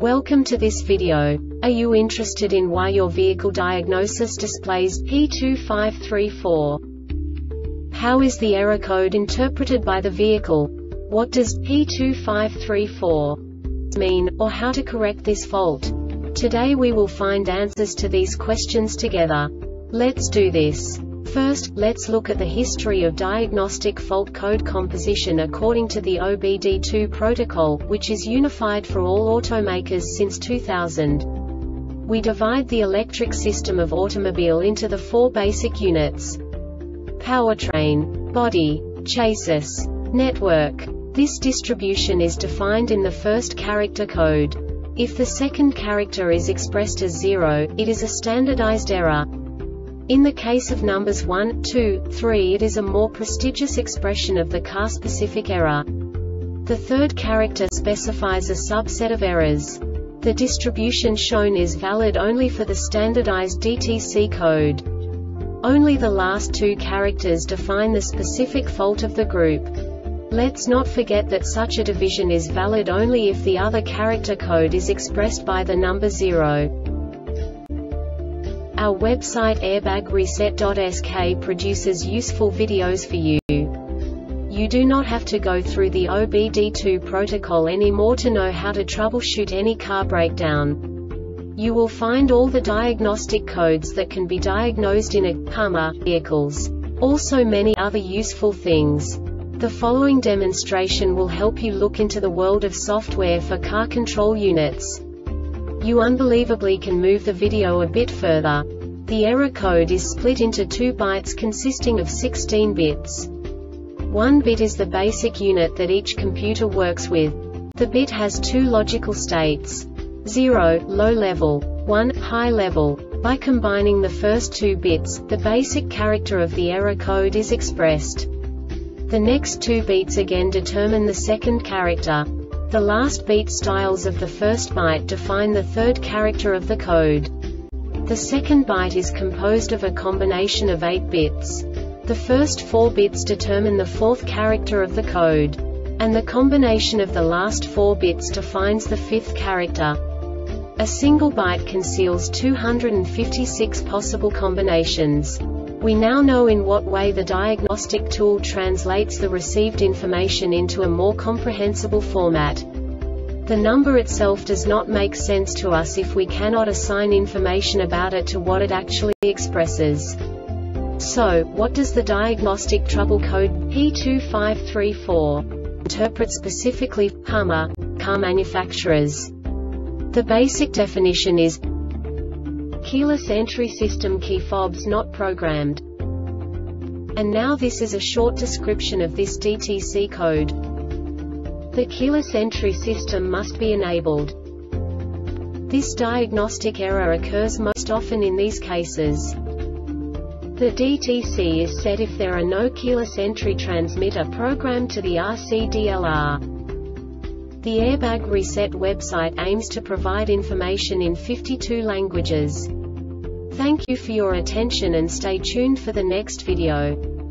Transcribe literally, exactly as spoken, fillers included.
Welcome to this video. Are you interested in why your vehicle diagnosis displays P two five three four? How is the error code interpreted by the vehicle? What does P two five three four mean, or how to correct this fault? Today we will find answers to these questions together. Let's do this. First, let's look at the history of diagnostic fault code composition according to the O B D two protocol, which is unified for all automakers since two thousand. We divide the electric system of automobile into the four basic units: powertrain, body, chassis, network. This distribution is defined in the first character code. If the second character is expressed as zero, it is a standardized error. In the case of numbers one, two, three, it is a more prestigious expression of the car-specific error. The third character specifies a subset of errors. The distribution shown is valid only for the standardized D T C code. Only the last two characters define the specific fault of the group. Let's not forget that such a division is valid only if the other character code is expressed by the number zero. Our website airbag reset dot S K produces useful videos for you. You do not have to go through the O B D two protocol anymore to know how to troubleshoot any car breakdown. You will find all the diagnostic codes that can be diagnosed in a Hummer vehicles. Also many other useful things. The following demonstration will help you look into the world of software for car control units. You unbelievably can move the video a bit further. The error code is split into two bytes consisting of sixteen bits. One bit is the basic unit that each computer works with. The bit has two logical states: zero, low level, one, high level. By combining the first two bits, the basic character of the error code is expressed. The next two beats again determine the second character. The last beat styles of the first byte define the third character of the code. The second byte is composed of a combination of eight bits. The first four bits determine the fourth character of the code. And the combination of the last four bits defines the fifth character. A single byte conceals two hundred fifty-six possible combinations. We now know in what way the diagnostic tool translates the received information into a more comprehensible format. The number itself does not make sense to us if we cannot assign information about it to what it actually expresses. So, what does the diagnostic trouble code P two five three four interpret specifically for Hummer car manufacturers? The basic definition is keyless entry system, key fobs not programmed. And now this is a short description of this D T C code. The keyless entry system must be enabled. This diagnostic error occurs most often in these cases. The D T C is set if there are no keyless entry transmitter programmed to the R C D L R. The Airbag Reset website aims to provide information in fifty-two languages. Thank you for your attention and stay tuned for the next video.